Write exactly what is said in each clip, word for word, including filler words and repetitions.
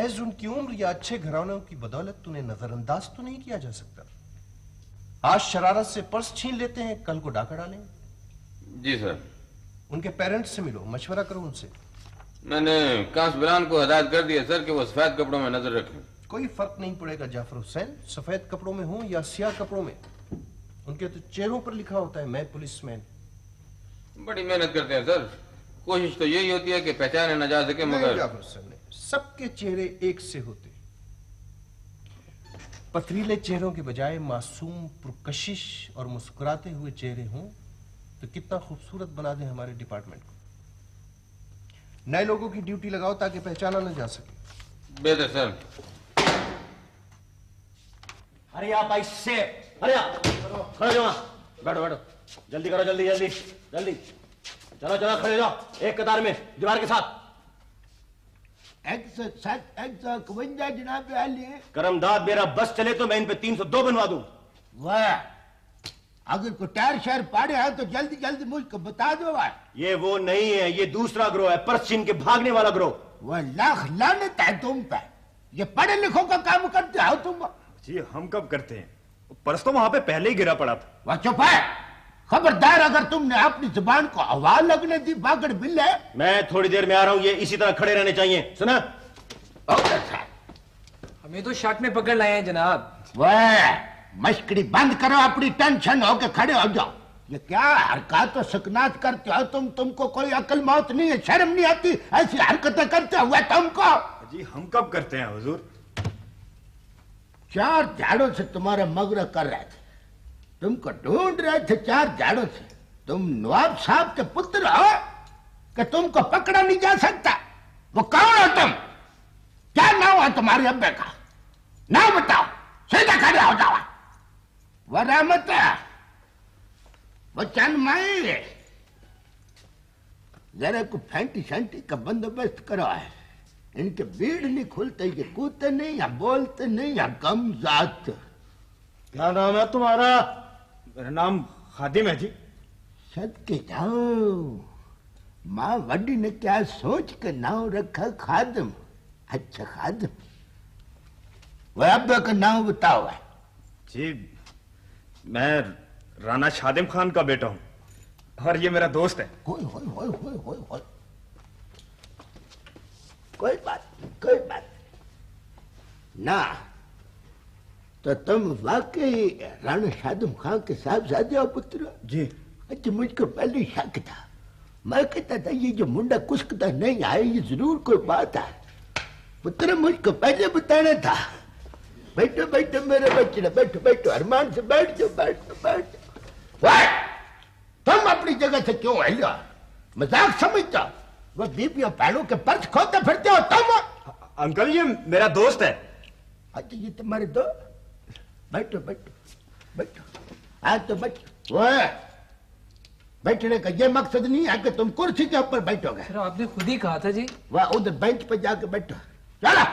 महज उनकी उम्र या अच्छे घरानों की बदौलत उन्हें नजरअंदाज तो नहीं किया जा सकता। आज शरारत से पर्स छीन लेते हैं, कल को डाका डालेंगे। जी सर। उनके पेरेंट्स से मिलो, मशवरा करो उनसे। मैंने कांस्टेबल को हदायत कर दिया सर कि वो सफेद कपड़ों में नजर रखें। कोई फर्क नहीं पड़ेगा जाफर हुसैन, सफेद कपड़ों में हो या सियाह कपड़ों में, उनके तो चेहरों पर लिखा होता है मैं पुलिसमैन। बड़ी मेहनत करते हैं सर, कोशिश तो यही होती है कि पहचाने न जा सके, मगर जाफर हुसैन सबके चेहरे एक से होते। पथरीले चेहरों के बजाय मासूम, पुरकशिश और मुस्कुराते हुए चेहरे हों तो कितना खूबसूरत बना दें हमारे डिपार्टमेंट को। नए लोगों की ड्यूटी लगाओ ताकि पहचाना न जा सके। बेहतर सर। अरे आप ऐसे, अरे आप खड़े जाओ, बैठो बैठो, जल्दी करो, जल्दी जल्दी जल्दी, चलो चलो खड़े जाओ एक कतार में दीवार के साथ। एक सौ सात एक सौ इकवंजा जनाब वाली। करमदाद मेरा बस चले तो मैं इन पे तीन सौ दो बनवा दूं। वाह, अगर को टायर शायर पाड़े हैं तो जल्दी जल्दी मुझको बता दो। वाह, ये वो नहीं है, ये दूसरा ग्रोह है, पर्स छीन के भागने वाला ग्रोह। वह लाख लानत है तुम पे, ये पढ़े लिखों का काम करते हो तुम। जी हम कब करते हैं, पर्स तो वहां पे पहले ही गिरा पड़ा था। वह चुप है, खबरदार अगर तुमने अपनी जुबान को हवा लगने दी बागड़ बिल्ले। मैं थोड़ी देर में आ रहा हूं, ये इसी तरह खड़े रहने चाहिए, सुना? हमें तो शक में पकड़ लाए हैं जनाब। वह मस्करी बंद करो, अपनी टेंशन होके खड़े हो जाओ। ये क्या हरकत तो सकनात करते हो तुम, तुमको कोई अकल मौत नहीं है, शर्म नहीं आती ऐसी हरकतें करते हुए तुमको? जी हम कब करते हैं हुजूर? चार झाड़ों से तुम्हारा मगरा कर रहे थे, तुमको ढूंढ रहे थे चार झाड़ों से। तुम नवाब साहब के पुत्र हो कि तुमको पकड़ा नहीं जा सकता? वो कौन हो तुम? क्या नाम है तुम्हारे अब्बे का? नाम बताओ, सीधा खड़े हो जाओ। वो रहमत है, वो चंदमाई, जरा को फैंटी शैंटी का बंदोबस्त करो है। इनके भीड़ नहीं खुलते, ये कूदते नहीं या बोलते नहीं या कम जात। क्या नाम है तुम्हारा? मेरा नाम खादिम है जी। सदके जाओ, माँ वड्डी ने क्या सोच के नाम रखा खादिम। अच्छा खादिम, वह अब्बे का नाम बताओ है। जी मैं राणा शादिम खान का बेटा हूं और ये मेरा दोस्त है। होय होय होय होय होय होय, कोई बात कोई बात ना। तो तुम वाकई राणा शादिम खान के साहबजादे हो पुत्र? जी। अच्छा, मुझको पहले शक था, मैं कहता था ये जो मुंडा कुश्कता नहीं आए ये जरूर कोई बात है। पुत्र मुझको पहले बताना था। बैठो बैठो मेरे बच्चे, बैठो बैठो, अरमान से बैठ जाओ, बैठो बैठो। तुम अपनी जगह से क्यों हिलो? मजाक समझता? वो बीबियों पैरों के पर्स खोते फिरते हो तुम? अंकल ये मेरा दोस्त है। अच्छा ये तुम्हारे दोस्त? बैठो बैठो बैठो, आज तो बैठो। वो बैठने का ये मकसद नहीं है कि तुम कुर्सी के ऊपर बैठोगे। सर आपने खुद ही कहा था जी। वह उधर बेंच पे जाके बैठो। चलो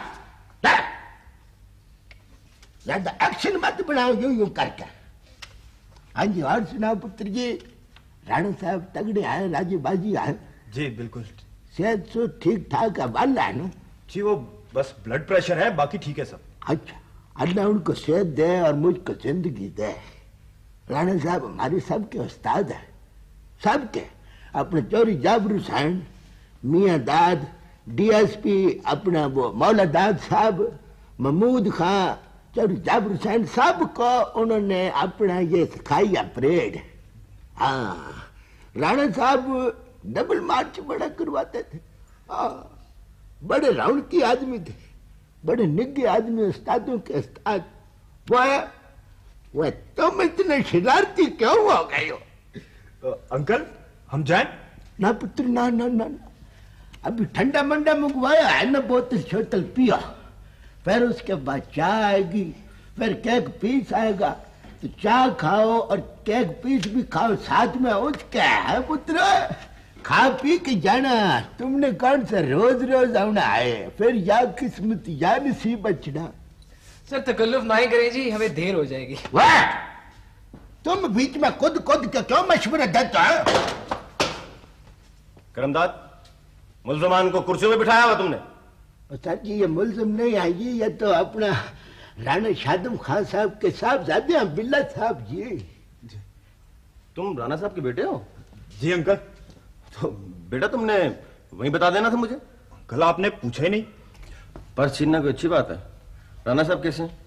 ज्यादा एक्शन मत बनाओ यूं यूं करके। हाँ जी, और सुनाओ पुत्र जी, राणा साहब तगड़े आए, राजी बाजी आए? जी बिल्कुल। सेहत सो ठीक ठाक है वाला है ना? जी वो बस ब्लड प्रेशर है, बाकी ठीक है सब। अच्छा, अल्लाह उनको सेहत दे और मुझको जिंदगी दे। राणा साहब हमारे सबके उस्ताद है, सबके। अपने चौरी जाबिर हुसैन, मियाँ दाद, डीएसपी अपना वो मौला दाद साहब, महमूद खां, चौरी जाबिर हुसैन, सबको उन्होंने अपना ये सिखाई परेड। हाँ, राणा साहब डबल मार्च बड़ा करवाते थे। हाँ, बड़े राउंड की आदमी थे, बड़े निग्गे आदमी, उस्तादों के उस्ताद। वह वह तुम इतने शरारती क्यों हो गए हो? अंकल हम जाएं? ना पुत्र ना ना ना, ना। अभी ठंडा मंडा मंगवाया है ना, बोतल शोतल पिया, फिर उसके बाद चाय आएगी, फिर केक पीस आएगा, तो चाय खाओ और केक पीस भी खाओ साथ में। उठ क्या है पुत्र, खा पी के जाना। तुमने कौन सा रोज रोज आना है? फिर या किस्मत या नसीब बचना। सर तकल्लुफ ना ही करें जी, हमें देर हो जाएगी। वाह, तुम बीच में खुद खुद के क्यों मशवरे देते हो? करमदाद, मुल्जमान को कुर्सियों में बिठाया हुआ तुमने? और सर जी ये मुल्जिम नहीं है जी, ये तो अपना राणा शादम खान साहब के साहबजादे हैं, बिल्ला साहब जी। तुम राणा साहब के बेटे हो? जी अंकल। तो बेटा तुमने वहीं बता देना था मुझे। अंकल आपने पूछा ही नहीं। पर्स छीनना कोई अच्छी बात है। राणा साहब कैसे हैं?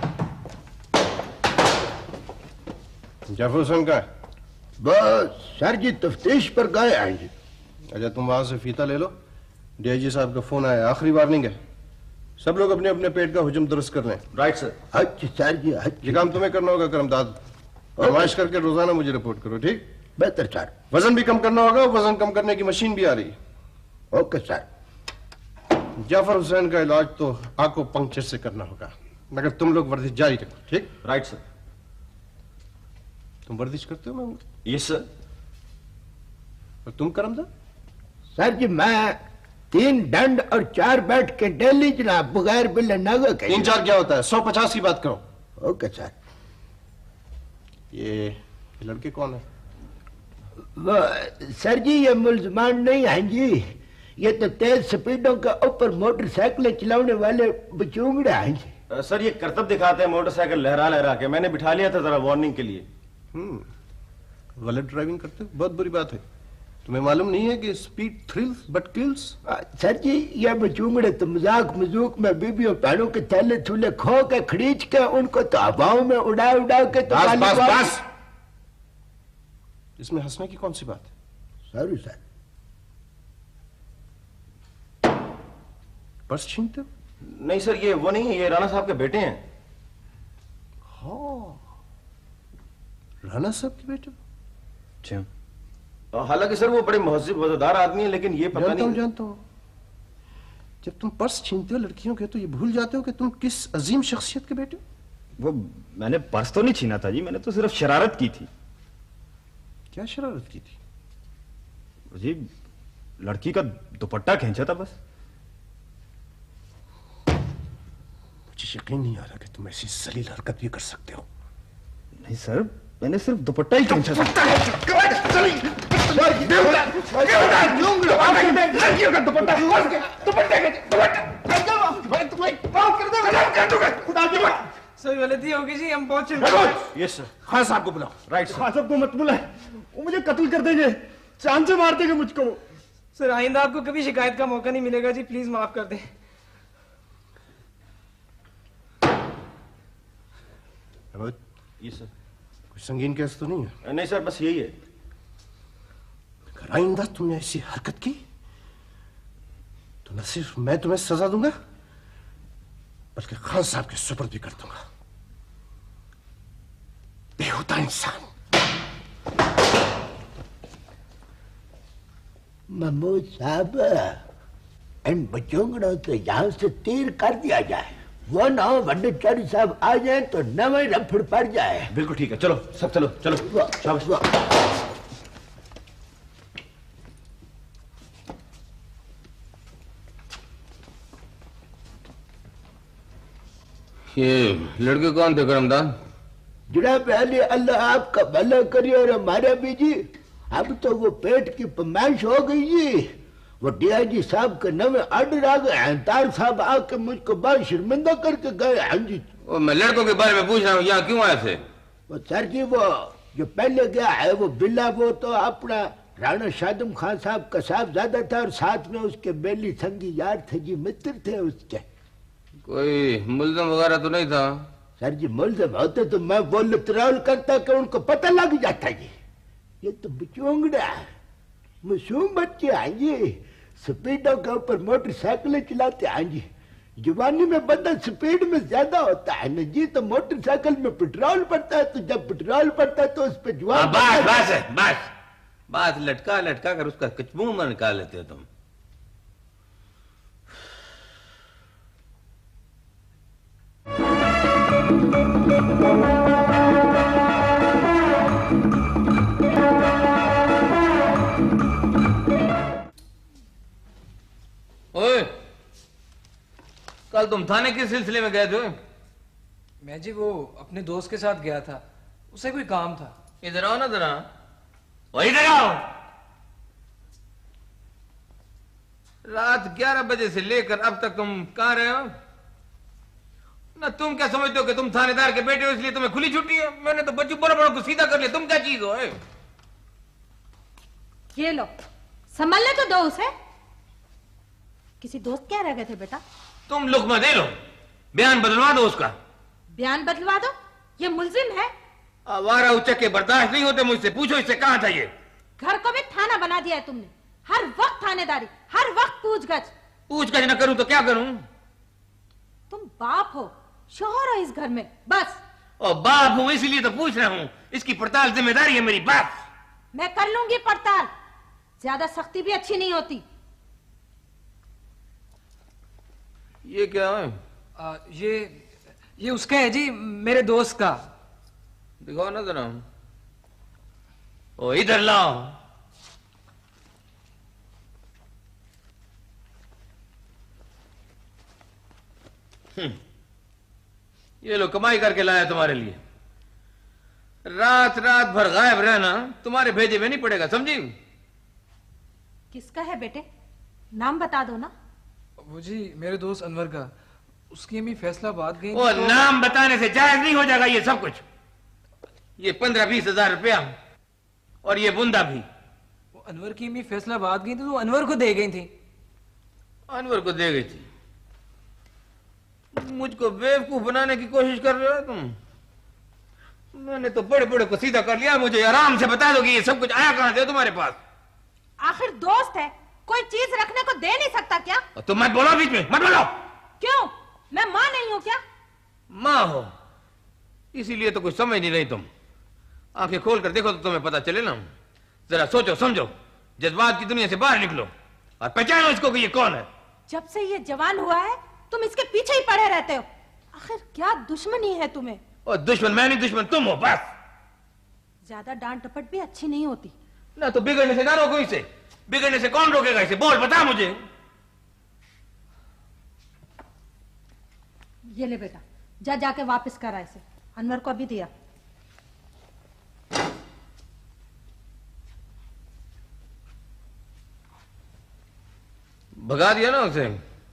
जाफर हुसैन का है? बस सर जी तफ्तीश पर गए हैं जी। अच्छा तुम वहां से फीता ले लो, डीआईजी साहब का फोन आया, आखिरी वार्निंग है, सब लोग अपने अपने पेट का हुजूम दुरुस्त कर लें। Right sir. अच्छा सर जी अच्छा। ये काम तुम्हें करना होगा करमदाद, फरमाइश करके रोजाना मुझे रिपोर्ट करो, ठीक? बेहतर सर। वजन भी कम करना होगा, वजन कम करने की मशीन भी आ रही है। Okay sir. जाफर हुसैन का इलाज तो आंखों पंक्चर से करना होगा, मगर तुम लोग वर्जिश जारी रखो, ठीक? Right sir. तुम वर्जिश करते हो? मैं यस सर। और तुम करमदाद? सर जी मैं तीन दंड और चार बैठ के डेली जनाब बगैर बिल नागा के। तीन चार क्या होता है? सौ पचास की बात करो। Okay sir. ये लड़के कौन है? वो सर जी ये मुल्जमान नहीं है जी, ये तो तेज स्पीडों के ऊपर मोटरसाइकिलें चलाने वाले बचूंगड़े हैं जी। अ, सर ये करतब दिखाते हैं मोटरसाइकिल लहरा लहरा के। मैंने बिठा लिया था जरा वार्निंग के लिए। हम्म गलत ड्राइविंग करते हो, बहुत बुरी बात है। तुम्हें मालूम नहीं है कि speed thrills but kills? Sir जी ये बचूंगड़े तो मजाक मजूक में बीबियों पैरों के थैले थूले खो के खरीच के उनको तो हवाओं में उड़ा उड़ा के तो बस गाली बस वाली- बस, इसमें हंसने की कौन सी बात है? Sorry sir. पर्स छीनते हो? नहीं सर ये वो नहीं है, ये राणा साहब के बेटे हैं। हाँ, राणा साहब के बेटे? अच्छा। हालांकि सर वो बड़े महजिब वजहदार आदमी है, लेकिन ये पता जानता हूँ नहीं। जानता हूँ। जब तुम पर्स छीनते हो लड़कियों के तो ये भूल जाते हो कि तुम किस अजीम शख्सियत के बेटे हो। वो मैंने पर्स तो नहीं छीना था जी, मैंने तो सिर्फ शरारत की थी। क्या शरारत की थी? जी लड़की का दुपट्टा खींचा था बस। मुझे यकीन नहीं आ रहा कि तुम ऐसी जलील हरकत भी कर सकते हो। नहीं सर मैंने सिर्फ दुपट्टा ही खींचा था। सर गलती होगी जी, हम पहुंच चुके। Yes sir. खान साहब को बुलाओ। Right sir. खान साहब को मत बुलाए, वो मुझे कत्ल कर देंगे, चांद से मार देंगे मुझको। सर आइंदा आपको कभी शिकायत का मौका नहीं मिलेगा जी, प्लीज माफ कर दें। Yes sir. कोई संगीन केस तो नहीं है? नहीं सर बस यही है। अगर आइंदा तुमने ऐसी हरकत की तो न सिर्फ मैं तुम्हें सजा दूंगा बल्कि खान साहब के सुपुर्द भी कर दूंगा। बेहुदा इंसान। महमूद साहब इन बचूंगड़ों तो यहाँ से तीर कर दिया जाए, वो ना हो वड्डेचारी साहब आ जाए तो नवे रफड़ पड़ जाए। बिल्कुल ठीक है, चलो सब चलो चलो। वाह, शाबाश। वाह। ये लड़के कौन थे करमदान? जनाब पहले अल्लाह आपका भला करे और हमारा भी जी। अब तो वो पेट की फरमाइश हो गई जी, वो डीआईजी साहब के नवे ऑर्डर आ गए हैं, तार साहब आके मुझको बहुत शर्मिंदा करके गए हैं जी। वो मैं लड़कों के बारे में पूछ रहा हूँ, यहाँ क्यों आए थे? वो सर जी वो जो पहले गया है वो बिल्ला, वो तो अपना राणा शादम खान साहब का साहबजादा था और साथ में उसके बेली संगी यार थे जी, मित्र थे उसके। कोई मुल्जिम वगैरह तो नहीं था? सर जी मुल्जिम होते तो मैं वो लिटरल करता कि उनको पता लग जाता जी। ये तो बचोंगड़ा मासूम बच्चे हैं जी, स्पीडों के ऊपर मोटरसाइकिलें चलाते हैं जी। जवानी में बंदा स्पीड में ज्यादा होता है ना जी, तो मोटरसाइकिल में पेट्रोल पड़ता है, तो जब पेट्रोल पड़ता है तो उस पर जवान बस बस है, बस बात लटका लटका कर उसका कचमुंह में निकाल लेते हो तुम। ओए, कल तुम थाने किस सिलसिले में गए थे? मैं जी वो अपने दोस्त के साथ गया था, उसे कोई काम था। इधर आओ ना जरा, वही इधर आओ। रात ग्यारह बजे से लेकर अब तक तुम कहाँ रहे हो? ना तुम क्या समझते हो कि तुम थानेदार के बेटे हो इसलिए तुम्हें खुली छुट्टी है? मैंने तो बच्चों बड़े बड़ों को सीधा कर लिया, तुम क्या चीज हो? है? ये लो, संभलने तो दो उसे। किसी दोस्त क्या रह गए थे बेटा? तुम लुकमा दे लो, बयान बदलवा दो उसका। बयान बदलवा दो? ये मुलजिम है। आवारा उचक्के बर्दाश्त नहीं होते मुझसे, पूछो इससे कहाँ था ये? घर को भी थाना बना दिया है तुमने, हर वक्त थानेदारी, हर वक्त पूछगछ। पूछगछ न करूं तो क्या करूं? तुम बाप हो, शौहर हो इस घर में, बस। और बाप हूं इसलिए तो पूछ रहा हूं, इसकी पड़ताल जिम्मेदारी है मेरी, बाप। मैं कर लूंगी पड़ताल, ज्यादा सख्ती भी अच्छी नहीं होती। ये क्या है? आ, ये ये उसका है जी, मेरे दोस्त का। दिखाओ ना जरा। ओ इधर लाओ। ये लो कमाई करके लाया तुम्हारे लिए। रात रात भर गायब रहना तुम्हारे भेजे में नहीं पड़ेगा, समझी? किसका है बेटे, नाम बता दो ना। वो जी मेरे दोस्त अनवर का, उसकी अम्मी फैसलाबाद गई। वो तो... नाम बताने से जायज नहीं हो जाएगा ये सब कुछ। ये पंद्रह बीस हजार रुपया और ये बुंदा भी। वो अनवर की अम्मी फैसलाबाद गई थी तो अनवर को दे गई थी। अनवर को दे गई थी? मुझको बेवकूफ बनाने की कोशिश कर रहे हो तुम। मैंने तो बड़े बड़े को सीधा कर लिया, मुझे आराम से बता दो कि ये सब कुछ आया कहां से तुम्हारे पास? आखिर दोस्त है, कोई चीज रखने को दे नहीं सकता क्या? तुम मत बोलो बीच में, मत बोलो। क्यों, मैं माँ नहीं हूं क्या? माँ हो इसीलिए तो कुछ समझ नहीं रही तुम। आंखें खोल कर देखो तो तुम्हें पता चले ना। जरा सोचो समझो, जज्बात की दुनिया से बाहर निकलो और पहचानो इसको कि ये कौन है। जब से ये जवान हुआ है तुम इसके पीछे ही पड़े रहते हो। आखिर क्या दुश्मनी है तुम्हें? और दुश्मन मैं नहीं, दुश्मन तुम हो बस। ज्यादा डांट डपट भी अच्छी नहीं होती ना। तो बिगड़ने से ना रोको इसे। बिगड़ने से कौन रोकेगा इसे? बोल बता मुझे। ये ले बेटा, जा जाके वापस करा इसे। अनवर को अभी दिया। भगा दिया ना उसे।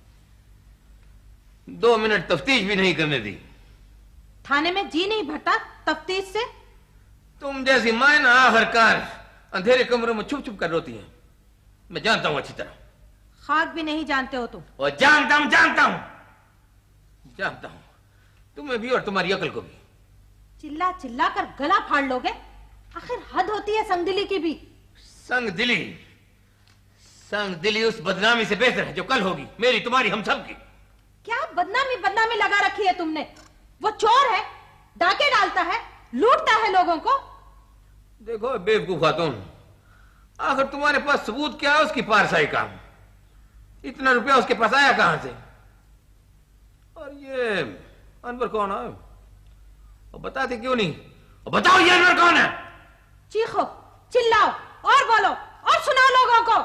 दो मिनट तफ्तीश भी नहीं करने दी। थाने में जी नहीं भरता तफ्तीश से? तुम जैसी माए ना आखिरकार अंधेरे कमरों में छुप छुप कर रोती है। मैं जानता हूं अच्छी तरह। खाक भी नहीं जानते हो तुम। और जानता हूं जानता हूं जानता हूं तुम्हें भी और तुम्हारी अकल को भी। चिल्ला चिल्ला कर गला फाड़ लोगे? आखिर हद होती है संगदिली की भी। संगदिली? संगदिली उस बदनामी से बेहतर है जो कल होगी, मेरी तुम्हारी हम सब की। क्या बदनामी बदनामी लगा रखी है तुमने? वो चोर है, डाके डालता है, लूटता है लोगों को। देखो बेवकूफ खातून, आखिर तुम्हारे पास सबूत क्या है उसकी पारसाई का? इतना रुपया उसके पास आया कहां से? और ये अनवर कौन है? और बताते क्यों नहीं? और बताओ ये अनवर कौन है? चीखो, चिल्लाओ और बोलो और सुनाओ लोगों को।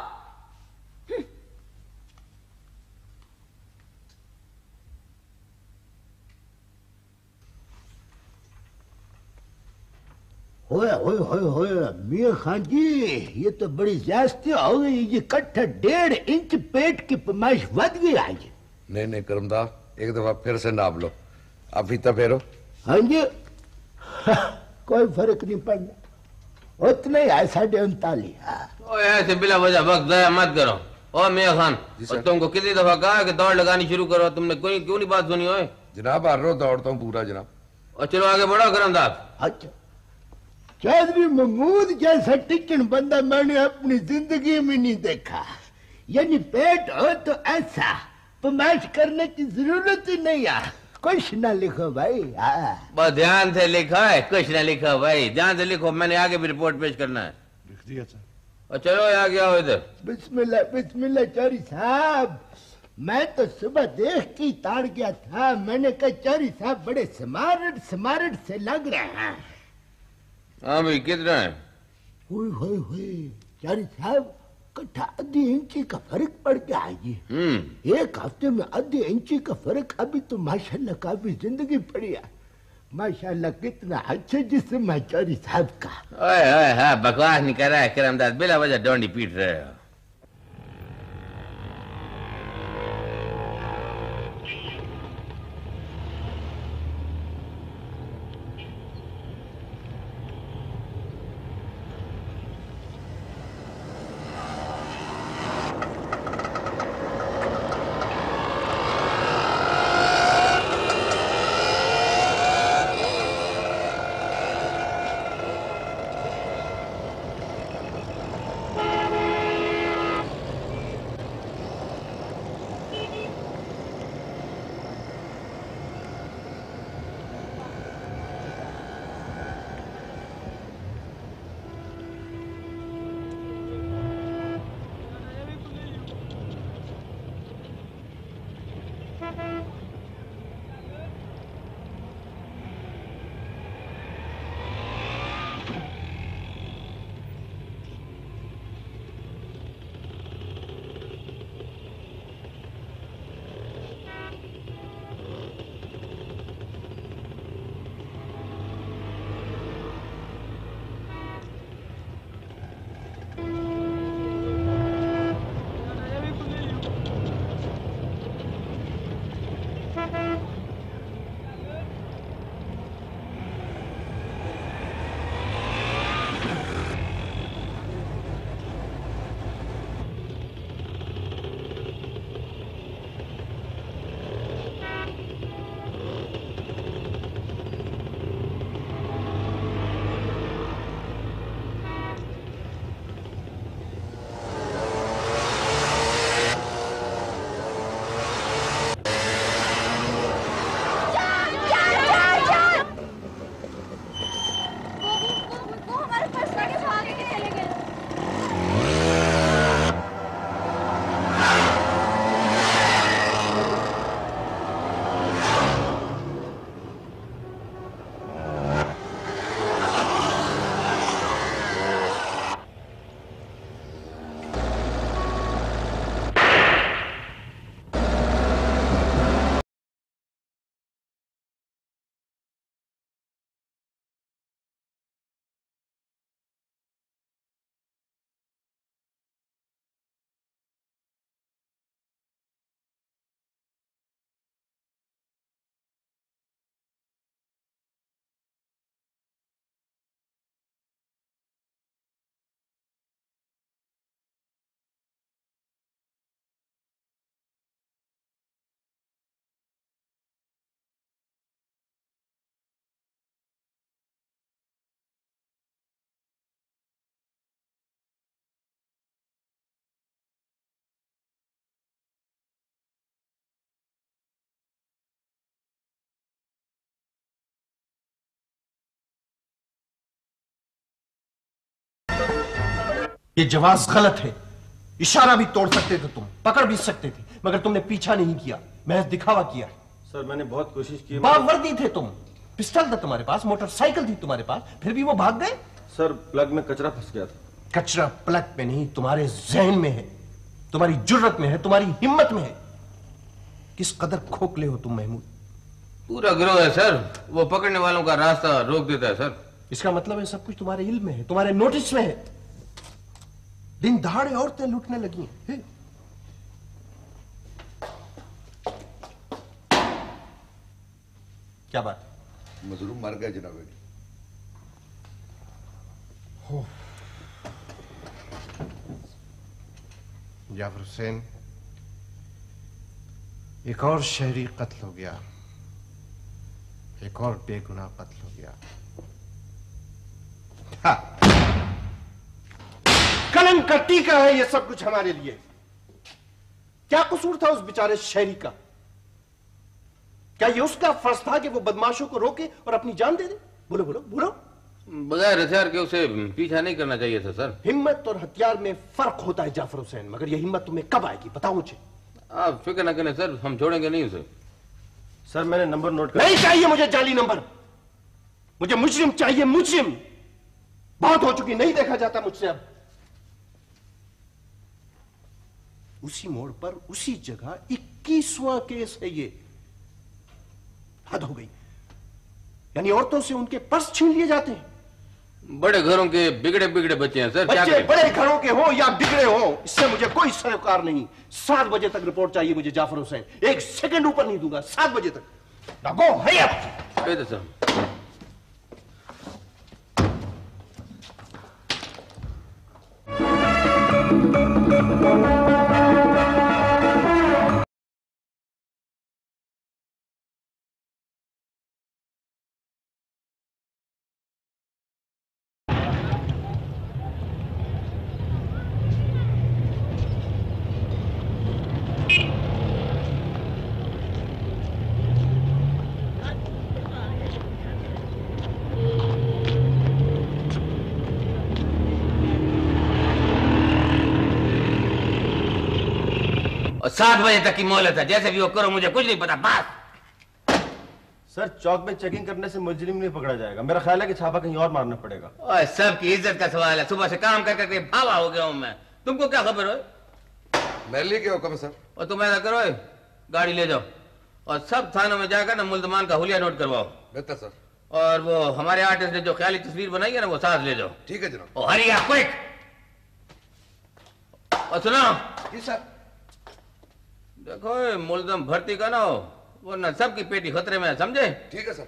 होए होए होए होए मियां खान जी, ये तो बड़ी ज्यादती हो गई। ये कट्ठा डेढ़ इंच पेट की पैमाइश वध गई आज। नहीं नहीं करमदार, एक दफा फिर से नाप लो। अब फीता फेरो। हाँ जी, कोई फर्क नहीं पड़ना, उतना ही है साढ़े उनतालीस। ऐसे बिला वजह वक्त दया मत करो। और मियां खान, और तुमको कितनी दफा कहा है कि दौड़ लगानी शुरू करो, तुमने कोई क्यों नहीं बात सुनी? हो जनाब हर रोज दौड़ता हूँ पूरा जनाब। और चलो आगे बढ़ो करमदार। अच्छा, चौधरी महमूद जैसा टिकन बंदा मैंने अपनी जिंदगी में नहीं देखा। यानी पेट हो तो ऐसा पैमाइश करने की जरूरत ही नहीं है। कुछ ना लिखो भाई। हाँ बस ध्यान से लिखा है, कुछ ना लिखा भाई, ध्यान से लिखो। मैंने आगे भी रिपोर्ट पेश करना है। लिख दिया सर। और चलो आगे आओ इधर। बिस्मिल्लाह बिस्मिल्लाह चौधरी साहब, मैं तो सुबह देख के ताड़ गया था। मैंने कहा चौधरी साहब बड़े स्मार्ट स्मार्ट से लग रहे हैं। हाँ भाई कितना है? हुई हुई हुई चौधरी साहब, कट्ठा आधी इंची का फर्क पड़ गया है जी। हम्म एक हफ्ते में आधी इंची का फर्क। अभी तो माशाल्लाह काफी जिंदगी पड़ी है। माशाल्लाह कितना अच्छा जिस्म है चौधरी साहब का। ओए ओए हाँ बकवास नहीं कर रहा है करमदास, बिला वजह डोंडी पीट रहे हो। ये जवाब गलत है। इशारा भी तोड़ सकते थे तुम, पकड़ भी सकते थे, मगर तुमने पीछा नहीं किया, महज दिखावा किया। सर मैंने बहुत कोशिश की। बावर्दी थे तुम, पिस्टल था तुम्हारे पास, मोटरसाइकिल थी तुम्हारे पास, फिर भी वो भाग गए। सर प्लग में कचरा फंस गया था। कचरा प्लग में नहीं, तुम्हारे जहन में है, तुम्हारी जुर्रत में है, तुम्हारी हिम्मत में है। किस कदर खोखले हो तुम महमूद। पूरा गिरोह है सर, वो पकड़ने वालों का रास्ता रोक देता है सर। इसका मतलब है सब कुछ तुम्हारे इल्म में है, तुम्हारे नोटिस में है। दिन दहाड़े औरतें लूटने लगी हैं। क्या बात है? मजलूम मर गया जनाब। जाफर हुसैन, एक और शहरी कत्ल हो गया, एक और बेगुनाह कत्ल हो गया। हाँ। कलंक का टीका है ये सब कुछ हमारे लिए। क्या कसूर था उस बेचारे शहरी का? क्या ये उसका फर्ज था कि वो बदमाशों को रोके और अपनी जान दे दे? बोलो बोलो बोलो। बगैर हथियार के उसे पीछा नहीं करना चाहिए था सर। हिम्मत और हथियार में फर्क होता है जाफर हुसैन, मगर यह हिम्मत तुम्हें कब आएगी बताओ मुझे। आप फिक्र ना करें सर, हम छोड़ेंगे नहीं उसे। सर मैंने नंबर नोट कर। नहीं चाहिए मुझे जाली नंबर, मुझे मुजरिम चाहिए, मुजरिम। बहुत हो चुकी, नहीं देखा जाता मुझसे अब। उसी मोड़ पर उसी जगह इक्कीसवां केस है ये। हद हो गई। यानी औरतों से उनके पर्स छीन लिए जाते हैं। बड़े घरों के बिगड़े बिगड़े बच्चे हैं सर। क्या बच्चे करें? बड़े घरों के हो या बिगड़े हो, इससे मुझे कोई सरोकार नहीं। सात बजे तक रिपोर्ट चाहिए मुझे जाफर हुसैन, एक सेकंड ऊपर नहीं दूंगा। सात बजे तक। Now go, hurry up. कह दो सर। और सात बजे तक की मोहलत है, जैसे भी वो करो, मुझे कुछ नहीं पता। बस सर चौक में चेकिंग करने से मुजरिम नहीं पकड़ा जाएगा। मेरा ख्याल है कि छापा कहीं और मारना पड़ेगा। और सबकी इज्जत का सवाल है। सुबह से काम कर करके भावा हो गया हूं मैं। तुमको क्या खबर हो? मेरे लिए क्या हुक्म है सर? और तुम ऐसा करो, गाड़ी ले जाओ और सब थानों में जाकर ना मुल्जमान का हुलिया नोट करवाओ। बेहतर सर। और वो हमारे आर्टिस्ट ने जो ख्याली तस्वीर बनाई है ना, वो साथ ले जाओ। ठीक है जनाब। और हरी क्विक। और सुनो जी सर। देखो मुल्जम भर्ती का ना हो, वरना सबकी पेटी खतरे में है, समझे? ठीक है सर।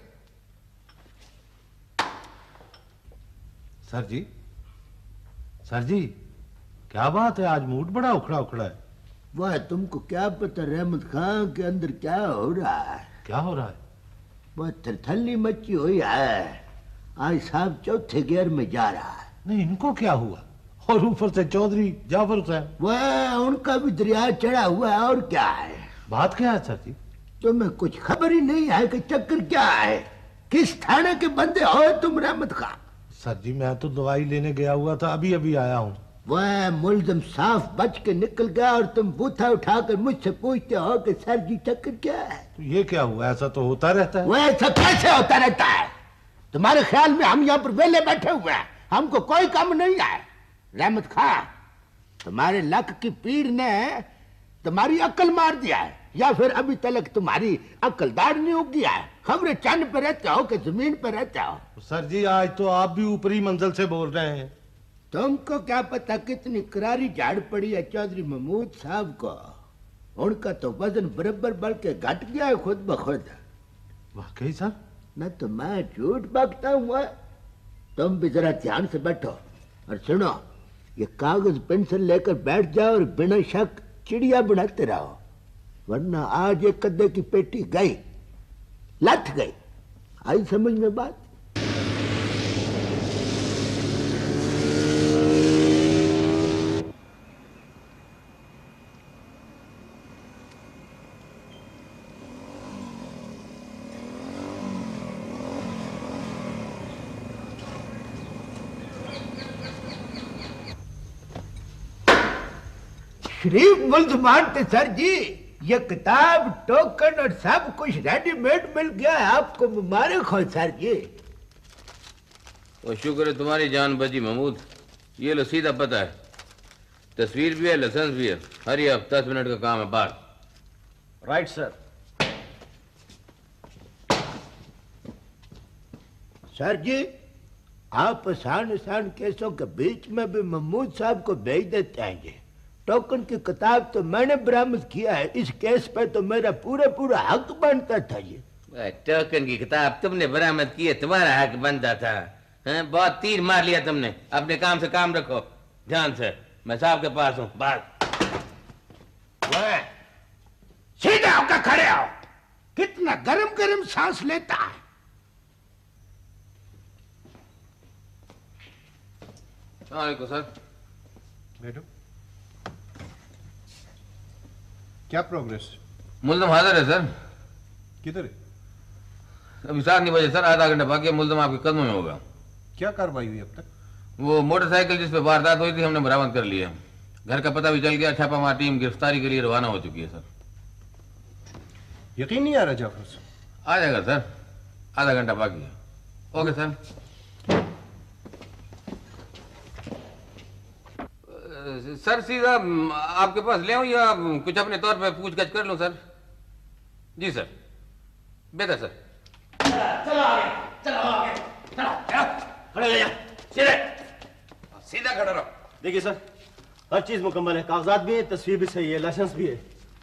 सर जी, सर जी, क्या बात है, आज मूड बड़ा उखड़ा उखड़ा है। वह तुमको क्या पता रहमत खां के अंदर क्या हो रहा है? क्या हो रहा है? वह थरथल्ली मची हुई है। आज साहब चौथे गियर में जा रहा है। नहीं, इनको क्या हुआ? और ऊपर से चौधरी जाफर हुसैन। वह उनका भी दरिया चढ़ा हुआ है। और क्या है? बात क्या है सर जी? तुम्हें कुछ खबर ही नहीं है कि चक्कर क्या है? किस थाने के बंदे हो तुम रहमत खां? सर जी मैं तो दवाई लेने गया हुआ था, अभी अभी आया हूँ। वह मुल्जिम साफ बच के निकल गया और तुम बूथा उठाकर मुझसे पूछते हो कि सर जी चक्कर क्या है? तो ये क्या हुआ? ऐसा तो होता रहता है। वह ऐसा कैसे होता रहता है? तुम्हारे ख्याल में हम यहाँ पर वेले बैठे हुए हैं, हमको कोई काम नहीं है? रहमत खां, तुम्हारे लक की पीर ने तुम्हारी अक्ल मार दिया है, या फिर अभी तक तुम्हारी अक्ल दाढ़ नहीं उगी है? खबरें चंद पे रहते हो कि जमीन पे रहते हो? सर जी आज तो आप भी ऊपरी मंजिल से बोल रहे हैं। तुमको क्या पता कितनी करारी झाड़ पड़ी है चौधरी महमूद साहब को। उनका तो वजन बराबर बढ़ के घट गया है खुद ब खुद। वाकई सर? न तो मैं झूठ बकता हूँ। तुम भी जरा ध्यान से बैठो और सुनो, ये कागज पेंसिल लेकर बैठ जाओ और बिना शक चिड़िया बनाते रहो, वरना आज एक कद्दे की पेटी गई, लथ गई। आई समझ में बात? शरीफ मुल्जमान थे सर जी, ये किताब टोकन और सब कुछ रेडीमेड मिल गया है, आपको मुबारक हो सर जी। और शुक्र है तुम्हारी जान बची महमूद। ये लो सीधा पता है, तस्वीर भी है, लाइसेंस भी है। हरी अब दस मिनट का काम है बाहर। Right sir. सर जी, आप आसान आसान केसों के बीच में भी महमूद साहब को भेज देते हैं जी। टोकन की किताब तो मैंने बरामद किया है, इस केस पे तो मेरा पूरा पूरा हक बनता था जी। टोकन की किताब तुमने बरामद की है, तुम्हारा हक बनता था। हैं? बहुत तीर मार लिया तुमने। अपने काम से काम रखो, ध्यान से। मैं साहब के पास हूँ, बात। सीधे होकर खड़े हो, कितना गरम गरम सांस लेता है। सलामकुम सर। बैठो। क्या प्रोग्रेस? मुल्ज़म हाजिर है सर। किधर है? अभी सात नहीं बजे सर, आधा घंटा बाकी है। मुल्ज़म आपके कदमों में होगा। क्या कार्रवाई हुई अब तक? वो मोटरसाइकिल जिस पे वारदात हुई थी हमने बरामद कर लिया। घर का पता भी चल गया। छापामार टीम गिरफ्तारी के लिए रवाना हो चुकी है सर। यकीन नहीं आ रहा जाफर साहब। आ जाएगा सर, आधा घंटा बाकी है। Okay sir. सर सीधा आपके पास ले आऊं या कुछ अपने तौर पे पूछगछ कर लूं सर? जी सर, बेहतर सर। चलो आगे, चलो आगे, चलो, चलो, खड़े हो जाओ, सीधे, सीधा खड़ा रहो। देखिए सर, हर चीज मुकम्मल है, कागजात भी है, तस्वीर भी सही है, लाइसेंस भी है।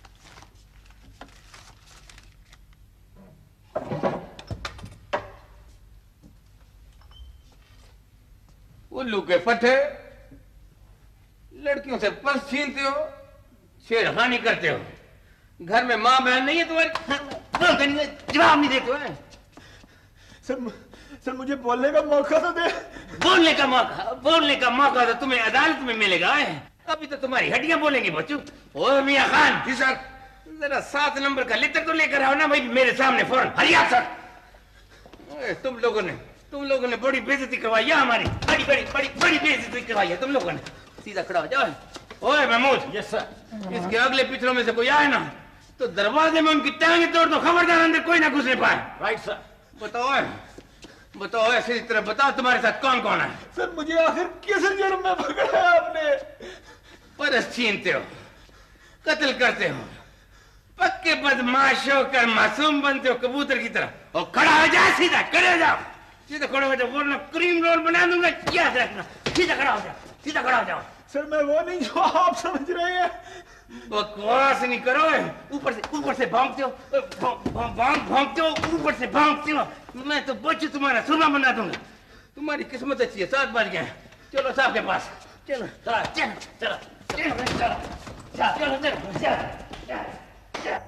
उल्लू के पट्टे, लड़कियों से पर्स छीनते हो, छेड़खानी करते हो। घर में माँ बहन नहीं है तुम्हारी, बोलते नहीं, जवाब नहीं देते हो। सर सर मुझे बोलने का मौका तो दे। बोलने का मौका बोलने का मौका तो तुम्हें अदालत में मिलेगा है। अभी तो तुम्हारी हड्डियां बोलेंगी बच्चों। ओ मियां खान। जी सर। जरा सात नंबर का लिटर तो लेकर आओ ना भाई मेरे सामने फौरन। हरिया सर। तुम लोगों ने तुम लोगों ने बड़ी बेइज्जती करवाई है हमारी, बड़ी बड़ी बड़ी बड़ी बेइज्जती करवाई है तुम लोगों ने। सीधा खड़ा हो जाओ। ओए महमूद। Yes sir. इसके अगले पिछलों में से कोई आए ना तो दरवाजे में उनकी टांगे तोड़ दो, खबरदार अंदर कोई ना घुसने पाए। Right sir. बताओ बताओ ऐसी तरह बताओ तुम्हारे साथ कौन कौन है? सर मुझे आखिर किस जुर्म में पकड़ा है आपने? परस छीनते हो, कत्ल करते हो, पक्के बदमाश होकर मासूम बनते हो कबूतर की तरह। और खड़ा हो जाओ, सीधा खड़े हो जाओ, सीधा खड़े हो जाओ, वरना क्रीम रोल बना दूंगा। याद रखना, सीधा खड़ा हो जाओ, सीधा खड़ा हो जाओ। सर मैं वो नहीं जो आप समझ रहे हैं। बकवास नहीं करो। ऊपर से ऊपर से भागते हो, भागते हो, ऊपर से भागते हो। मैं तो बच्चे तुम्हारा सुरमा बना दूंगा। तुम्हारी किस्मत अच्छी है, सात बज गए। चलो साहब के पास चलो, चलो चलो चलो चलो चलो चलो चलो।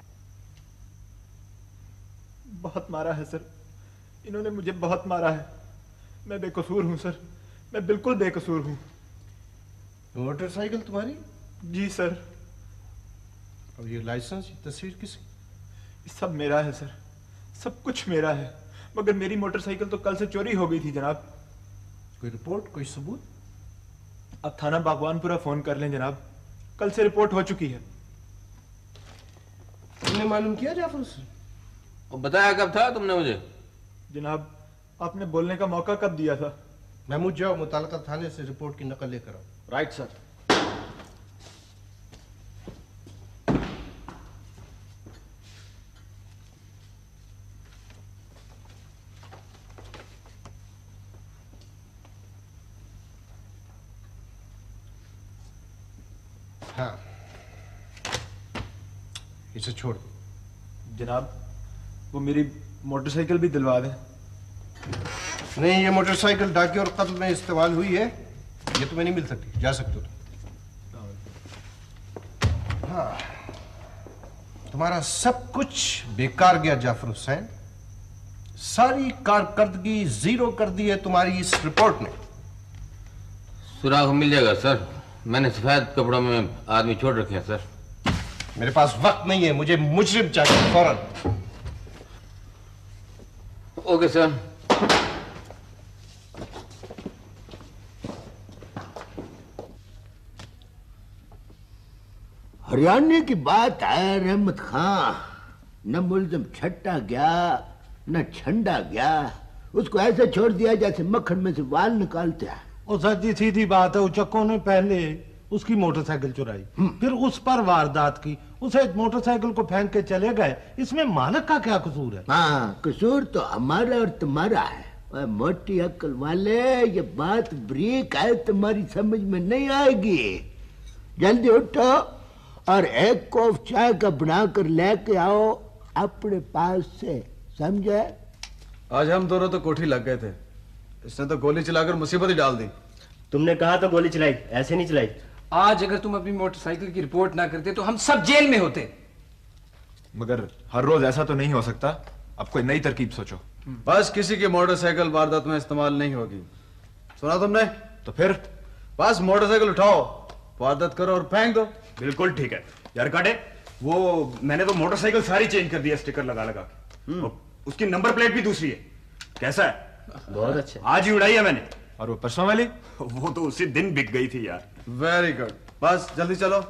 बहुत मारा है सर, इन्होंने मुझे बहुत मारा है। मैं बेकसूर हूँ सर, मैं बिल्कुल बेकसूर हूँ। मोटरसाइकिल तुम्हारी? जी सर। और ये लाइसेंस, ये तस्वीर किसकी? सब मेरा है सर, सब कुछ मेरा है। मगर मेरी मोटरसाइकिल तो कल से चोरी हो गई थी जनाब। कोई रिपोर्ट, कोई सबूत? अब थाना बागवानपुरा फोन कर लें जनाब, कल से रिपोर्ट हो चुकी है। तुमने मालूम किया जाफर से? और बताया कब था तुमने मुझे? जनाब आपने बोलने का मौका कब दिया था? महमूद जाओ, मुताल्लिका थाने से रिपोर्ट की नकल लेकर आओ। Right sir. हाँ, इसे छोड़। जनाब वो मेरी मोटरसाइकिल भी दिलवा दें। नहीं, ये मोटरसाइकिल डाके और कत्ल में इस्तेमाल हुई है, ये तुम्हें नहीं मिल सकती। जा सकते हो तुम। हाँ, तुम्हारा सब कुछ बेकार गया जाफर हुसैन। सारी कारकर्दगी जीरो कर दी है तुम्हारी इस रिपोर्ट ने। सुराग मिल जाएगा सर, मैंने सफेद कपड़ों में आदमी छोड़ रखे हैं सर। मेरे पास वक्त नहीं है, मुझे मुजरिम चाहिए फौरन। Okay sir. हरियाणा की बात है रहमत खां, न मुल्जिम छट्टा गया न छंडा गया, उसको ऐसे छोड़ दिया जैसे मक्खन में से वाल निकालते हैं। ओ सर जी सीधी बात है, उचक्कों ने पहले उसकी मोटरसाइकिल चुराई, फिर उस पर वारदात की, उसे मोटरसाइकिल को फेंक के चले गए, इसमें मालिक का क्या कसूर है? हाँ, कसूर तो हमारा और तुम्हारा है। और मोटी अक्ल वाले, ये बात ब्रीक है, तुम्हारी समझ में नहीं आएगी। जल्दी उठो और एक कप चाय का बनाकर लेके आओ अपने पास से, समझे? आज हम दोनों तो कोठी लग गए थे, इसने तो गोली चलाकर मुसीबत ही डाल दी। तुमने कहा तो गोली चलाई, ऐसे नहीं चलाई। आज अगर तुम अपनी मोटरसाइकिल की रिपोर्ट ना करते तो हम सब जेल में होते। मगर हर रोज ऐसा तो नहीं हो सकता, अब कोई नई तरकीब सोचो। बस किसी की मोटरसाइकिल वारदात में इस्तेमाल नहीं होगी, सुना तुमने? तो फिर बस मोटरसाइकिल उठाओ, वारदात करो और फेंक दो। बिल्कुल ठीक है यार काटे, वो मैंने तो मोटरसाइकिल सारी चेंज कर दी है स्टिकर लगा लगा के, और उसकी नंबर प्लेट भी दूसरी है। कैसा है? बहुत अच्छा। आज ही उड़ाई है मैंने। और वो परसों वाली, वो तो उसी दिन बिक गई थी यार। वेरी गुड, बस जल्दी चलो।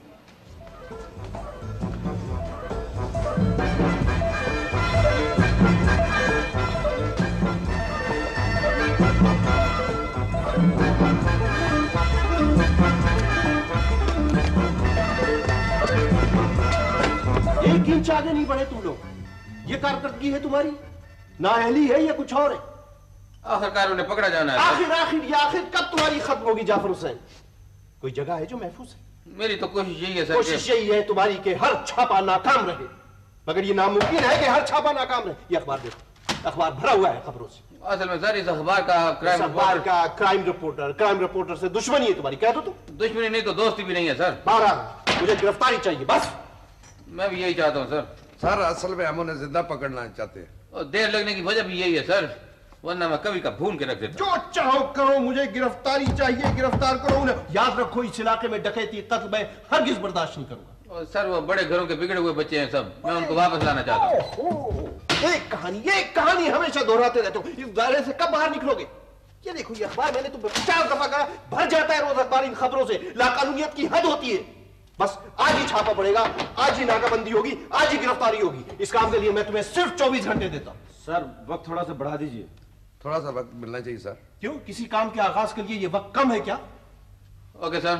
एक इंच आगे नहीं बढ़े तुम लोग। ये कारकर्दगी है तुम्हारी, नाअहली है या कुछ और है? आखिरकार उन्हें पकड़ा जाना है। आखिर आखिर ये आखिर कब तुम्हारी खत्म होगी जाफर हुसैन? कोई जगह है जो महफूज है? मेरी तो कोशिश यही है सर। कोशिश यही है तुम्हारी कि हर छापा नाकाम रहे, मगर ये नामुमकिन है कि हर छापा नाकाम रहे। ये अखबार देखो, अखबार भरा हुआ है खबरों से। असल में सर इस अखबार का क्राइम अखबार का क्राइम रिपोर्टर, क्राइम रिपोर्टर से दुश्मनी है तुम्हारी, कह दो तुम। दुश्मनी नहीं तो दोस्ती भी नहीं है सर। बारह मुझे गिरफ्तारी चाहिए बस। मैं भी यही चाहता हूँ सर। सर असल में हम उन्हें जिंदा पकड़ना चाहते हैं, और देर लगने की वजह भी यही है सर, वरना मैं कभी का भून के रख देता। जो चाहो करो, मुझे गिरफ्तारी चाहिए, गिरफ्तार करो उन्हें। याद रखो इस इलाके में डकैती कत्ल मैं हरगिज बर्दाश्त नहीं करूंगा। और सर वो बड़े घरों के बिगड़े हुए बच्चे हैं सब, मैं उनको वापस लाना चाहता हूँ। एक कहानी एक कहानी हमेशा दोहराते रहते हो, इस दायरे से कब बाहर निकलोगे? ये देखो ये अखबार मैंने तुम पचास दफा कहा, भर जाता है रोज अखबार इन खबरों से। लाकानूनियत की हद होती है। बस आज ही छापा पड़ेगा, आज ही नाकाबंदी होगी, आज ही गिरफ्तारी होगी। इस काम के लिए मैं तुम्हें सिर्फ चौबीस घंटे देता हूं। सर वक्त थोड़ा सा बढ़ा दीजिए। थोड़ा सा वक्त मिलना चाहिए सर। क्यों, किसी काम के आगाज के लिए ये वक्त कम है क्या? Okay sir.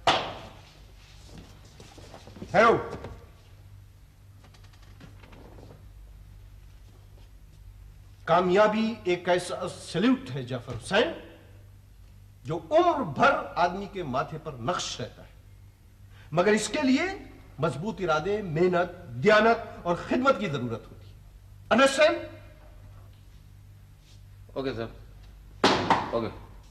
हेलो, कामयाबी एक ऐसा सल्यूट है जाफर हुसैन जो उम्र भर आदमी के माथे पर नक्श रहता है, मगर इसके लिए मजबूत इरादे, मेहनत, दयानत और खिदमत की जरूरत होती है। अंडरस्टैंड? Okay sir, okay.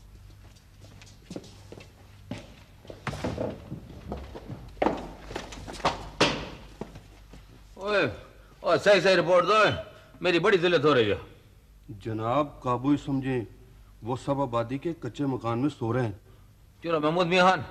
ओए, ओए सही सही रिपोर्ट दो, मेरी बड़ी जिल्लत हो रही है। जनाब काबू ही समझे, वो सब आबादी के कच्चे मकान में सो रहे हैं। चलो महमूद मियां खान,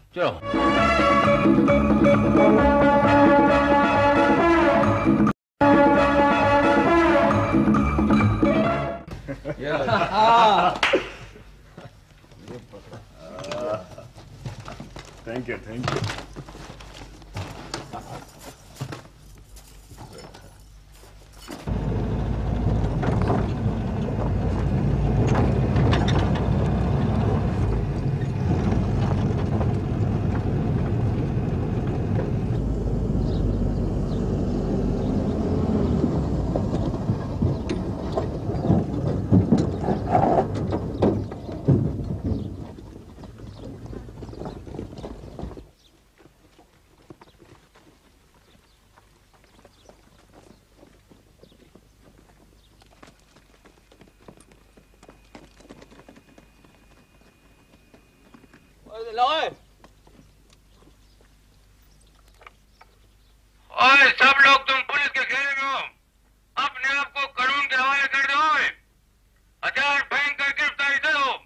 चलो। Thank you thank you. ओए सब लोग तुम पुलिस के घेरे में हो, अपने आप को कानून के हवाले कर दो, हजार भयंकर गिरफ्तारी दे दो।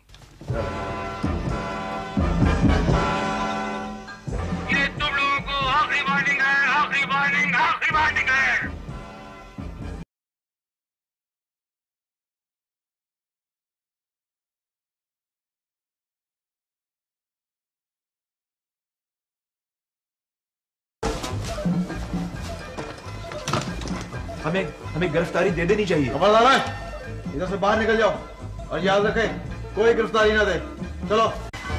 ये तुम लोगों को आखिरी वार्निंग है, आखिरी वार्निंग, आखिरी वार्निंग है। हमें हमें गिरफ्तारी दे देनी चाहिए। खबरदार है, इधर से बाहर निकल जाओ और याद रखे कोई गिरफ्तारी ना दे। चलो।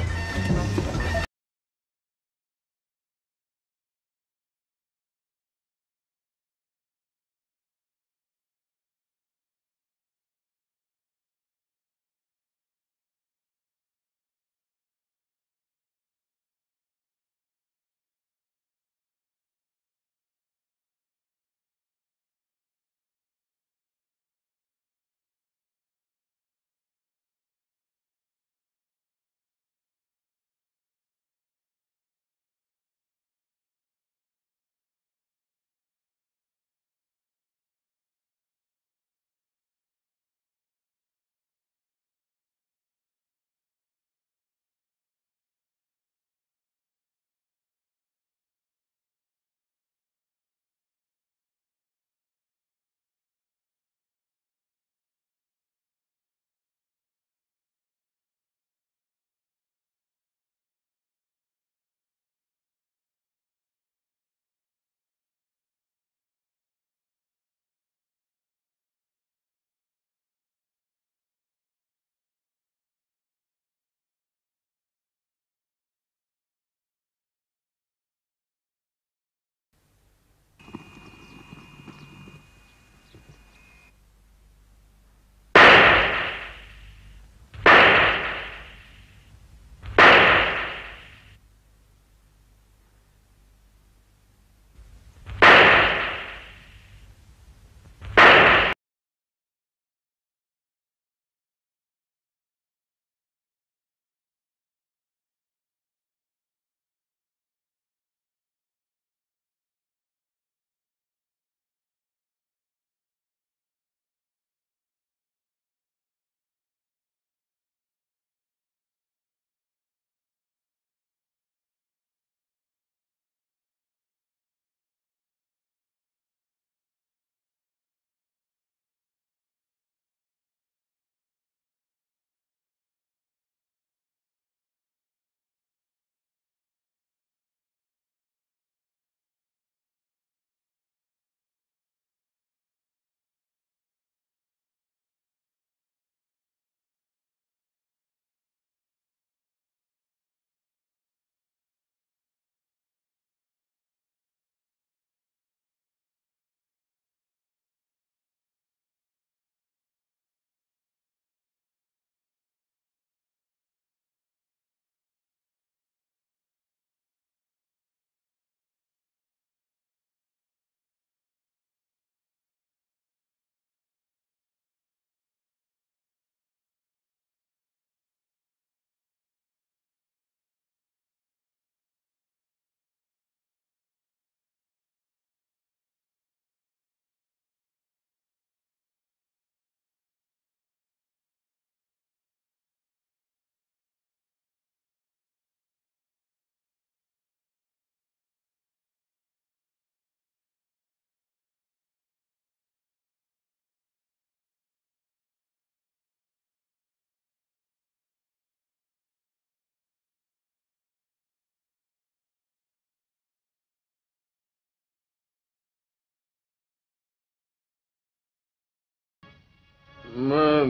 मैं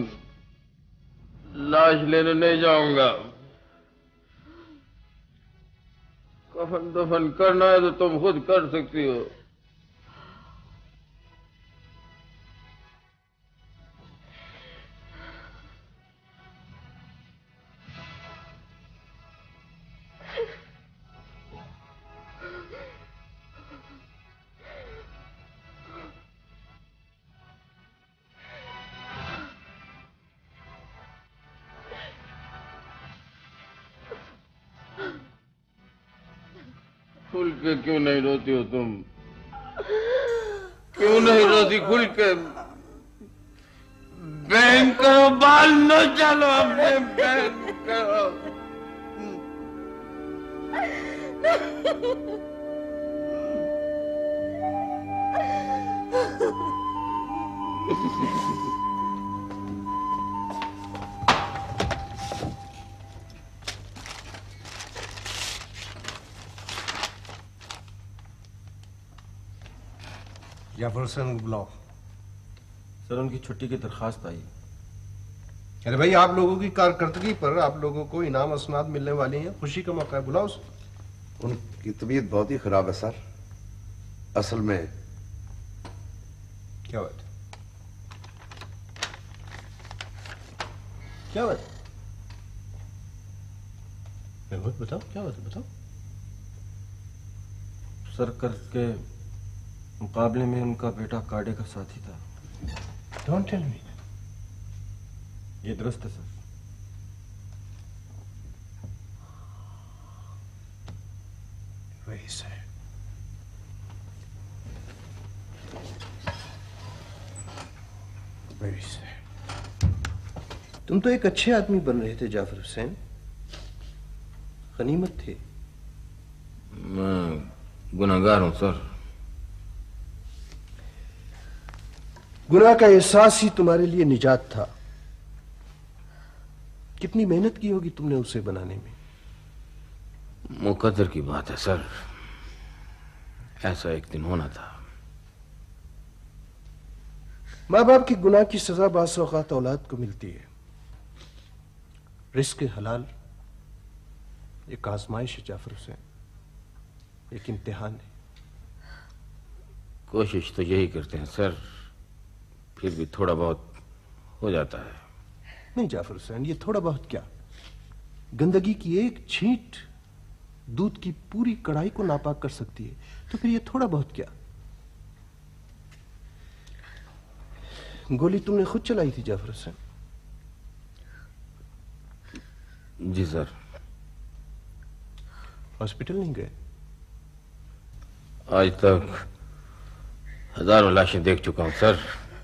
लाश लेने नहीं जाऊंगा। कफन दफन करना है तो तुम खुद कर सकती हो। खुल के क्यों नहीं रोती हो तुम? क्यों नहीं रोती खुल के? बहन करो, बाल न चलो अपने बहन करो। जेफरसन को बुलाओ। सर उनकी छुट्टी की दरखास्त आई। अरे भाई, आप लोगों की कारकर्दगी पर आप लोगों को इनाम असनाद मिलने वाले हैं, खुशी का मौका है, बुलाओ उसको। उनकी तबीयत बहुत ही खराब है सर। असल में क्या बात क्या बात महमूद, बताओ क्या बात है, बताओ। सर कर्ज के मुकाबले में उनका बेटा काडे का साथी था। Don't tell me. ये दुरुस्त है sir. Very sad. Very sad. तुम तो एक अच्छे आदमी बन रहे थे जाफर हुसैन, गनीमत थे। मैं गुनहगार हूं सर। गुनाह का एहसास ही तुम्हारे लिए निजात था। कितनी मेहनत की होगी तुमने उसे बनाने में। मुकद्दर की बात है सर, ऐसा एक दिन होना था। माँ बाप की गुनाह की सजा बास औकात औलाद को मिलती है। रिस्क हलाल एक आजमाइश है जाफर हुसैन, एक इम्तिहान है। कोशिश तो यही करते हैं सर, फिर भी थोड़ा बहुत हो जाता है। नहीं जाफर हुसैन, ये थोड़ा बहुत क्या, गंदगी की एक छींट दूध की पूरी कढ़ाई को नापाक कर सकती है, तो फिर ये थोड़ा बहुत क्या। गोली तुमने खुद चलाई थी जाफर हुसैन? जी सर। हॉस्पिटल नहीं गए? आज तक हजारों लाशें देख चुका हूं सर,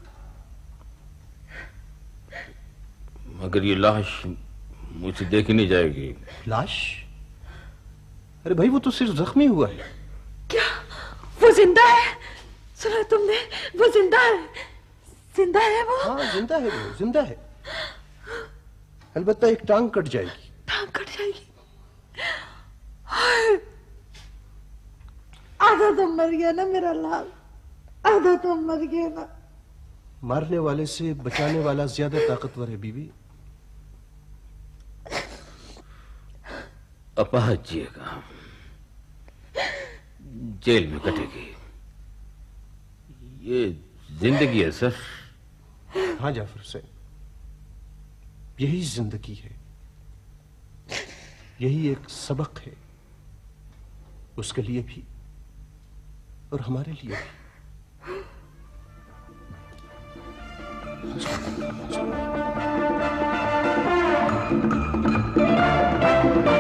मगर ये लाश मुझसे देखी नहीं जाएगी। लाश? अरे भाई, वो तो सिर्फ जख्मी हुआ है। क्या वो जिंदा है? सुना तुमने? वो जिंदा है। जिंदा है वो? हाँ जिंदा है, वो जिंदा है। अलबत्ता एक टांग कट जाएगी। टांग कट जाएगी? आधा तो मर गया ना मेरा लाल, आधा तो मर गया ना। मारने वाले से बचाने वाला ज्यादा ताकतवर है बीवी। अपाहज जिएगा, जेल में कटेगी। ये जिंदगी है सर। हाँ जाफर हुसैन, यही जिंदगी है, यही एक सबक है, उसके लिए भी और हमारे लिए भी।